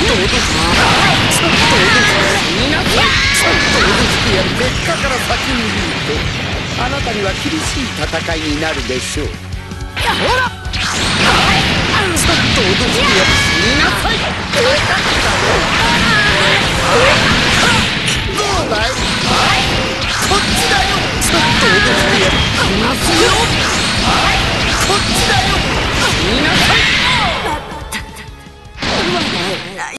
結果から先に言うと、あなたには厳しい戦いになるでしょう。ほら、ちょっと脅してやる。見なさい。どうだい？こっちだよ。ちょっと脅してやる。いますよ。こっちだよ。見なさい。